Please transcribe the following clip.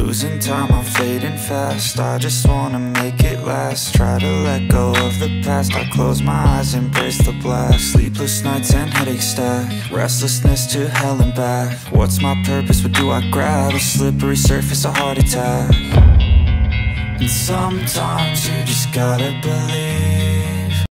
Losing time, I'm fading fast. I just wanna make it last. Try to let go of the past. I close my eyes, embrace the blast. Sleepless nights and headaches stack. Restlessness to hell and back. What's my purpose, what do I grab? A slippery surface, a heart attack. And sometimes you just gotta believe